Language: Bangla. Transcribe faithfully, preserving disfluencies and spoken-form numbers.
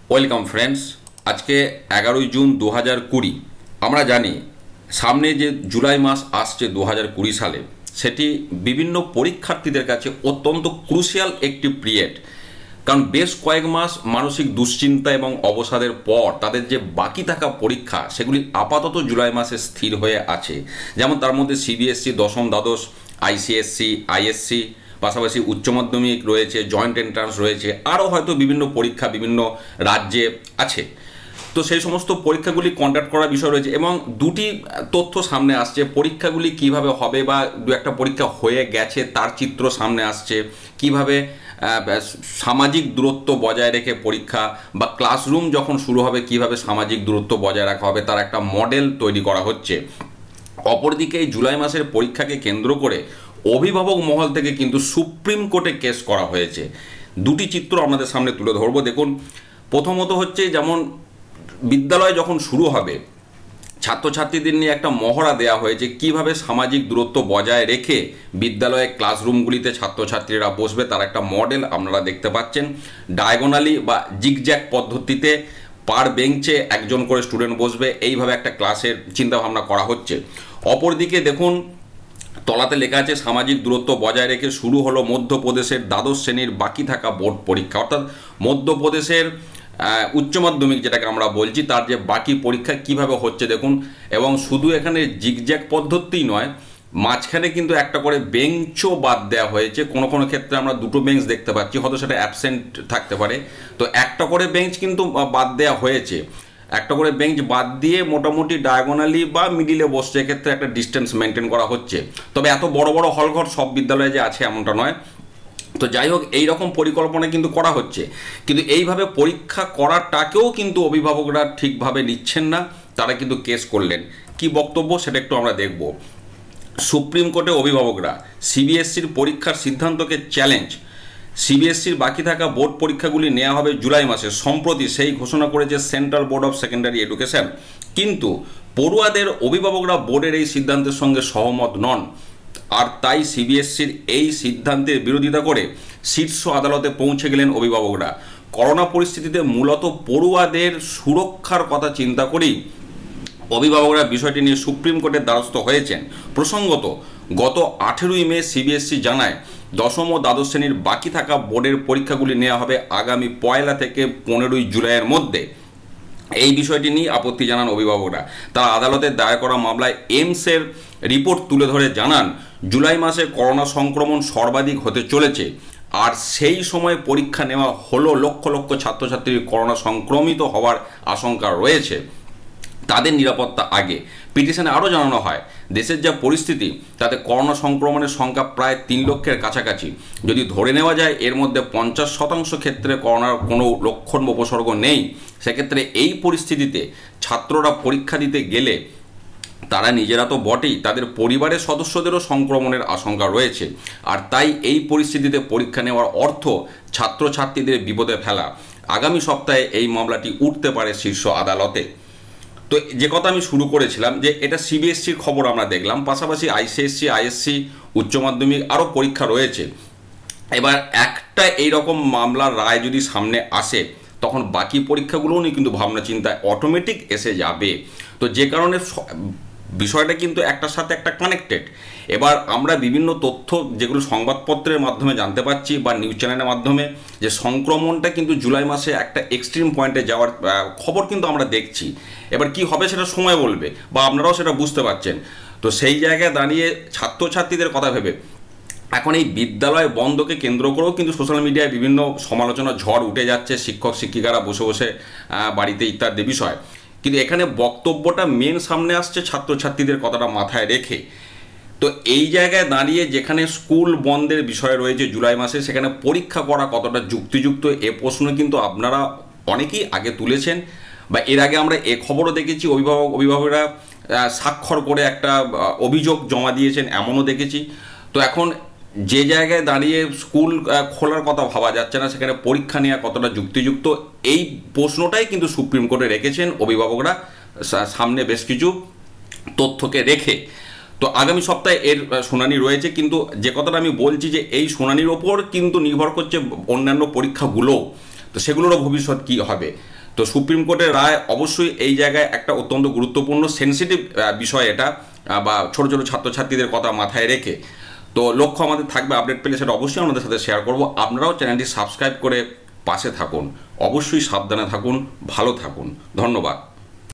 Welcome friends. আজকে এগারোই জুন দু হাজার কুড়ি। আমরা জানি সামনে যে জুলাই মাস আসছে দু হাজার কুড়ি সালে, সেটি বিভিন্ন পরীক্ষার্থীদের কাছে অত্যন্ত ক্রুশিয়াল একটি পিরিয়ড। কারণ বেশ কয়েক মাস মানসিক দুশ্চিন্তা এবং অবসাদের পর তাদের যে বাকি থাকা পরীক্ষা সেগুলি আপাতত জুলাই মাসে স্থির হয়ে আছে। যেমন তার মধ্যে সিবিএসসি, দশম দ্বাদশ, আইসিএসসি, আইএসসি, পাশাপাশি উচ্চ মাধ্যমিক রয়েছে, জয়েন্ট এন্ট্রান্স রয়েছে, আরও হয়তো বিভিন্ন পরীক্ষা বিভিন্ন রাজ্যে আছে। তো সেই সমস্ত পরীক্ষাগুলি কন্ডাক্ট করার বিষয় রয়েছে এবং দুটি তথ্য সামনে আসছে। পরীক্ষাগুলি কিভাবে হবে বা দু একটা পরীক্ষা হয়ে গেছে তার চিত্র সামনে আসছে। কিভাবে সামাজিক দূরত্ব বজায় রেখে পরীক্ষা বা ক্লাসরুম যখন শুরু হবে কিভাবে সামাজিক দূরত্ব বজায় রাখা হবে তার একটা মডেল তৈরি করা হচ্ছে। অপরদিকে এই জুলাই মাসের পরীক্ষাকে কেন্দ্র করে অভিভাবক মহল থেকে কিন্তু সুপ্রিম কোর্টে কেস করা হয়েছে। দুটি চিত্র আমাদের সামনে তুলে ধরবো। দেখুন, প্রথমত হচ্ছে যেমন বিদ্যালয় যখন শুরু হবে ছাত্রছাত্রীদের নিয়ে একটা মহড়া দেওয়া হয়েছে কিভাবে সামাজিক দূরত্ব বজায় রেখে বিদ্যালয়ে ক্লাসরুমগুলিতে ছাত্রছাত্রীরা বসবে, তার একটা মডেল আপনারা দেখতে পাচ্ছেন। ডায়াগোনালি বা জিগজ্যাগ পদ্ধতিতে পার বেঞ্চে একজন করে স্টুডেন্ট বসবে, এইভাবে একটা ক্লাসের চিন্তাভাবনা করা হচ্ছে। অপরদিকে দেখুন, তলাতে লেখা আছে সামাজিক দূরত্ব বজায় রেখে শুরু হলো মধ্যপ্রদেশের দ্বাদশ শ্রেণীর বাকি থাকা বোর্ড পরীক্ষা। অর্থাৎ মধ্যপ্রদেশের উচ্চ মাধ্যমিক যেটাকে আমরা বলছি তার যে বাকি পরীক্ষা কিভাবে হচ্ছে দেখুন। এবং শুধু এখানে জিগজ্যাগ পদ্ধতি নয়, মাঝখানে কিন্তু একটা করে বেঞ্চও বাদ দেওয়া হয়েছে। কোনো কোনো ক্ষেত্রে আমরা দুটো বেঞ্চ দেখতে পাচ্ছি, হয়তো সেটা অ্যাবসেন্ট থাকতে পারে। তো একটা করে বেঞ্চ কিন্তু বাদ দেওয়া হয়েছে। একটা করে বেঞ্চ বাদ দিয়ে মোটামুটি ডায়াগোনালি বা মিডিলে বসছে, এক্ষেত্রে একটা ডিস্টেন্স মেনটেন করা হচ্ছে। তবে এত বড় বড় হলঘর সব বিদ্যালয়ে যে আছে এমনটা নয়। তো যাই হোক, এইরকম পরিকল্পনা কিন্তু করা হচ্ছে, কিন্তু এইভাবে পরীক্ষা করাটাকেও কিন্তু অভিভাবকরা ঠিকভাবে নিচ্ছেন না। তারা কিন্তু কেস করলেন। কি বক্তব্য সেটা একটু আমরা দেখব। সুপ্রিম কোর্টে অভিভাবকরা সিবিএসসির পরীক্ষার সিদ্ধান্তকে চ্যালেঞ্জ। সিবিএসসির বাকি থাকা বোর্ড পরীক্ষাগুলি নেওয়া হবে জুলাই মাসে, সম্প্রতি সেই ঘোষণা করেছে central board of secondary education. কিন্তু পড়ুয়াদের অভিভাবকরা বোর্ডের এই সিদ্ধান্তের সঙ্গে সহমত নন, আর তাই সিবিএসসির এই সিদ্ধান্তের বিরোধিতা করে শীর্ষ আদালতে পৌঁছে গেলেন অভিভাবকরা। করোনা পরিস্থিতিতে মূলত পড়ুয়াদের সুরক্ষার কথা চিন্তা করেই অভিভাবকরা বিষয়টি নিয়ে সুপ্রিম কোর্টের দ্বারস্থ হয়েছেন। প্রসঙ্গত, গত আঠেরোই মে সিবিএসসি জানায় দশম ও দ্বাদশ শ্রেণীর বাকি থাকা বোর্ডের পরীক্ষাগুলি নেওয়া হবে আগামী পয়লা থেকে পনেরোই জুলাইয়ের মধ্যে। এই বিষয়টি নিয়ে আপত্তি জানান অভিভাবকরা। তারা আদালতে দায়ের করা মামলায় এইমসের রিপোর্ট তুলে ধরে জানান জুলাই মাসে করোনা সংক্রমণ সর্বাধিক হতে চলেছে, আর সেই সময় পরীক্ষা নেওয়া হলো লক্ষ লক্ষ ছাত্রছাত্রীর করোনা সংক্রমিত হওয়ার আশঙ্কা রয়েছে, তাদের নিরাপত্তা আগে। পিটিশনে আরও জানানো হয় দেশের যা পরিস্থিতি তাতে করোনা সংক্রমণের সংখ্যা প্রায় তিন লক্ষের কাছাকাছি। যদি ধরে নেওয়া যায় এর মধ্যে পঞ্চাশ শতাংশ ক্ষেত্রে করোনার কোনো লক্ষণ উপসর্গ নেই, সেক্ষেত্রে এই পরিস্থিতিতে ছাত্ররা পরীক্ষা দিতে গেলে তারা নিজেরা তো বটেই, তাদের পরিবারের সদস্যদেরও সংক্রমণের আশঙ্কা রয়েছে। আর তাই এই পরিস্থিতিতে পরীক্ষা নেওয়ার অর্থ ছাত্রছাত্রীদের বিপদে ফেলা। আগামী সপ্তাহে এই মামলাটি উঠতে পারে শীর্ষ আদালতে। তো যে কথা আমি শুরু করেছিলাম যে এটা সিবিএসসির খবর আমরা দেখলাম, পাশাপাশি আইসিএসসি, আইএসসি, উচ্চ মাধ্যমিক আরও পরীক্ষা রয়েছে। এবার একটা এইরকম মামলার রায় যদি সামনে আসে তখন বাকি পরীক্ষাগুলোও নিয়ে কিন্তু ভাবনা চিন্তায় অটোমেটিক এসে যাবে। তো যে কারণে বিষয়টা কিন্তু একটার সাথে একটা কানেক্টেড। এবার আমরা বিভিন্ন তথ্য যেগুলো সংবাদপত্রের মাধ্যমে জানতে পারছি বা নিউজ চ্যানেলের মাধ্যমে, যে সংক্রমণটা কিন্তু জুলাই মাসে একটা এক্সট্রিম পয়েন্টে যাওয়ার খবর কিন্তু আমরা দেখছি। এবার কি হবে সেটা সময় বলবে, বা আপনারাও সেটা বুঝতে পারছেন। তো সেই জায়গায় দাঁড়িয়ে ছাত্রছাত্রীদের কথা ভেবে এখন এই বিদ্যালয় বন্ধকে কেন্দ্র করেও কিন্তু সোশ্যাল মিডিয়ায় বিভিন্ন সমালোচনা ঝড় উঠে যাচ্ছে, শিক্ষক শিক্ষিকারা বসে বসে বাড়িতে ইত্যাদি বিষয়। কিন্তু এখানে বক্তব্যটা মেন সামনে আসছে ছাত্রছাত্রীদের কথাটা মাথায় রেখে। তো এই জায়গায় দাঁড়িয়ে যেখানে স্কুল বন্ধের বিষয় রয়েছে জুলাই মাসে, সেখানে পরীক্ষা করা কতটা যুক্তিযুক্ত এ প্রশ্ন কিন্তু আপনারা অনেকেই আগে তুলেছেন, বা এর আগে আমরা এ খবরও দেখেছি অভিভাবক অভিভাবকরা স্বাক্ষর করে একটা অভিযোগ জমা দিয়েছেন, এমনও দেখেছি। তো এখন যে জায়গায় দাঁড়িয়ে স্কুল খোলার কথা ভাবা যাচ্ছে না, সেখানে পরীক্ষা নেওয়া কতটা যুক্তিযুক্ত এই প্রশ্নটাই কিন্তু সুপ্রিম কোর্টে রেখেছেন অভিভাবকরা সামনে বেশ কিছু তথ্যকে রেখে। তো আগামী সপ্তাহে এর শুনানি রয়েছে, কিন্তু যে কথাটা আমি বলছি যে এই শুনানির ওপর কিন্তু নির্ভর করছে অন্যান্য পরীক্ষাগুলো। তো তো সেগুলোরও ভবিষ্যৎ কী হবে। তো সুপ্রিম কোর্টের রায় অবশ্যই এই জায়গায় একটা অত্যন্ত গুরুত্বপূর্ণ সেন্সিটিভ বিষয় এটা, বা ছোটো ছোটো ছাত্রছাত্রীদের কথা মাথায় রেখে। তো লক্ষ্য আমাদের থাকবে, আপডেট পেলে সেটা অবশ্যই আমাদের সাথে শেয়ার করব। আপনারাও চ্যানেলটি সাবস্ক্রাইব করে পাশে থাকুন, অবশ্যই সাবধানে থাকুন, ভালো থাকুন। ধন্যবাদ।